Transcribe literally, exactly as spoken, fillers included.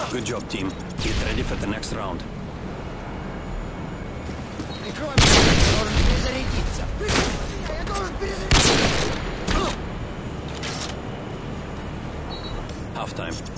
Good job, team. Get ready for the next round. Halftime.